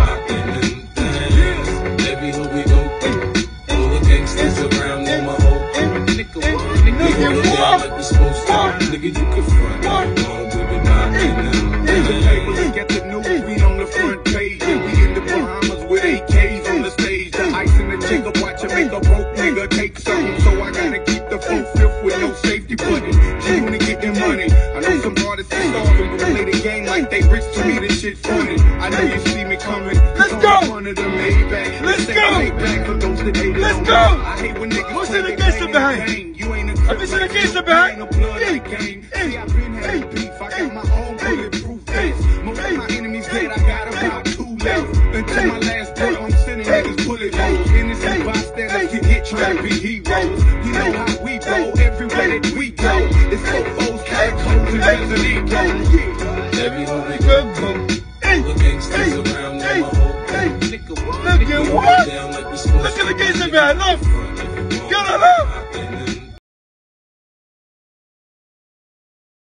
rocking them things. Every hood we go through, all the gangsters around know my whole crew. We hold it down like we supposed to. Nigga, you can front, I'm going with it, knocking them things. Look at the news, we on the front page. We in the Bahamas with AKs on the stage. The ice in the jigger, watch it make a broke nigga take something. So I gotta keep the full fifth with no safety button. G-Unit getting money. I know some artists are starving, but play the game like they rich to me. This shit funny. I know you see me coming. Let's go. One of the Maybach. Let's go. Let's go. I hate when niggas Who's in the gangster behind? You ain't a Have you seen the gangster behind? I been having beef. I got my own bulletproof vest. Most of my enemies dead. I got about 2 left. Until my last breath, I'm sending niggas bullet holes. Innocent bystanders get hit trying to be heroes. You know how we go everywhere that we go. It's fofos, catacombs, and Resident Evil. Every hood we go through, all the gangsters around know my whole crew. Look at what? Look at the gangster behind. Look.